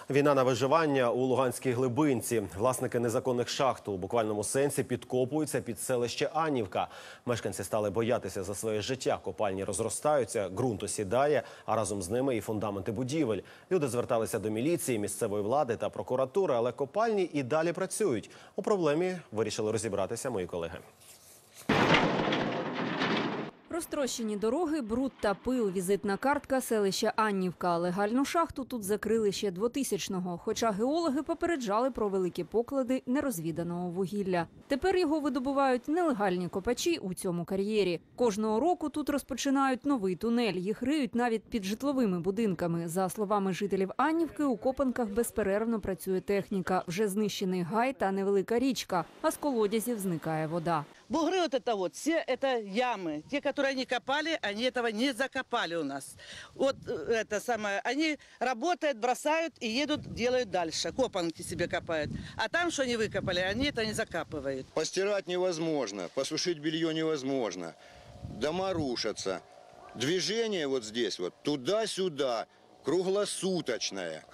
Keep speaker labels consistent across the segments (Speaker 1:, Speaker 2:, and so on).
Speaker 1: Війна на виживання у Луганській Глибинці. Власники незаконних шахт у буквальному сенсі підкопуються під селище Аннівка. Мешканці стали боятися за своє життя. Копальні розростаються, ґрунт осідає, а разом з ними і фундаменти будівель. Люди зверталися до міліції, місцевої влади та прокуратури, але копальні і далі працюють. У проблемі вирішили розібратися мої колеги.
Speaker 2: Розтрощені дороги, бруд та пил, візитна картка селища Аннівка. Легальну шахту тут закрили ще 2000-го, хоча геологи попереджали про великі поклади нерозвіданого вугілля. Тепер його видобувають нелегальні копачі у цьому кар'єрі. Кожного року тут розпочинають новий тунель, їх риють навіть під житловими будинками. За словами жителів Аннівки, у копанках безперервно працює техніка. Вже знищений гай та невелика річка, а з колодязів зникає вода.
Speaker 3: Бугры все это ямы. Те, которые они копали, они этого не закопали у нас. Вот это самое, они работают, бросают и едут, делают дальше. Копанки себе копают. А там, что они выкопали, они это не закапывают.
Speaker 4: Постирать невозможно, посушить белье невозможно. Дома рушатся. Движение вот здесь вот, туда-сюда, круглосуточное.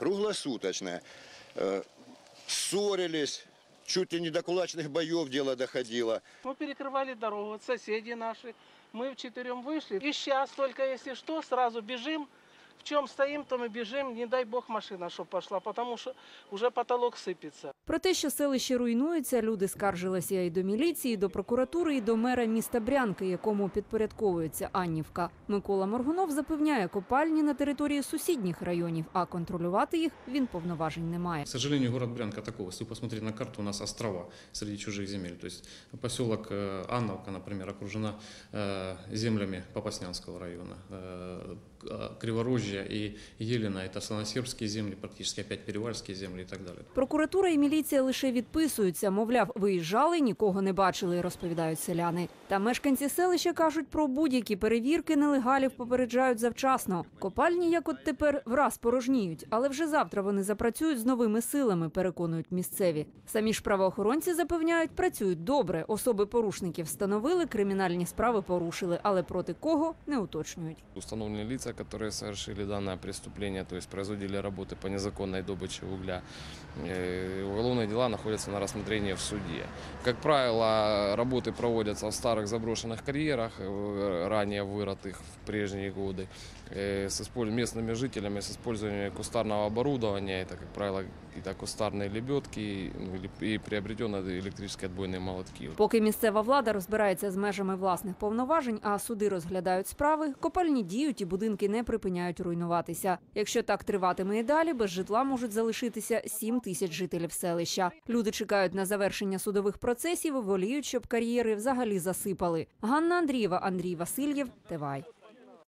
Speaker 4: Ссорились. Чуть ли не до кулачных боев дело доходило.
Speaker 5: Мы перекрывали дорогу, вот соседи наши. Мы вчетвером вышли. И сейчас только, если что, сразу бежим. В чем стоим, то мы бежим. Не дай бог машина, щоб пошла, потому что уже потолок сыпется.
Speaker 2: Про те, що селище руйнується, люди скаржилися і до міліції, і до прокуратури, і до мера міста Брянки, якому підпорядковується Аннівка. Микола Моргунов запевняє, копальні на території сусідніх районів, а контролювати їх він повноважень не має.
Speaker 6: К сожалению, город Брянка такого. Если вы посмотрите на карту, у нас острова среди чужих земель. То есть поселок Анновка, например, окружена землями Попаснянского района. Криворожье и Елена – это Санасербские земли, практически опять Перевальские земли и так далее.
Speaker 2: Прокуратура і міліція лише відписуються. Мовляв, виїжджали, нікого не бачили, розповідають селяни. Та мешканці селища кажуть, про будь-які перевірки нелегалів попереджають завчасно. Копальні, як от тепер, враз порожніють. Але вже завтра вони запрацюють з новими силами, переконують місцеві. Самі ж правоохоронці запевняють, працюють добре. Особи порушників встановили, кримінальні справи порушили. Але проти кого – не уточнюють.
Speaker 7: Установлены лица, которые совершили данное преступление, то есть производили работы по незаконной добыче угля. Уголовные дела находятся на рассмотрении в суде. Как правило, работы проводятся в старых заброшенных карьерах, ранее вырытых в прежние годы, с местными жителями, с использованием кустарного оборудования. Это, как правило, какие-то кустарные лебедки и приобретенные электрические отбойные молотки.
Speaker 2: Поки місцева влада розбирається з межами власних повноважень, а суди розглядають справи, копальні діють і будинки не припиняють руйнуватися. Якщо так триватиме і далі, без житла можуть залишитися 7 тисяч жителів селища. Люди чекають на завершення судових процесів і воліють, щоб кар'єри взагалі засипали. Ганна Андрієва, Андрій Васильєв, ТВАЙ.